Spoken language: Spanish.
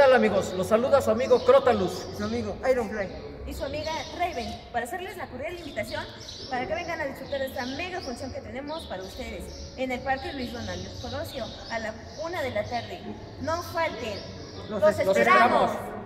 tal, amigos? Los saluda su amigo Crotalus y su amigo Ironfly y su amiga Raven, para hacerles la cordial invitación para que vengan a disfrutar de esta mega función que tenemos para ustedes en el Parque Luis Donaldo Colosio a la 1 de la tarde. No falten, los esperamos.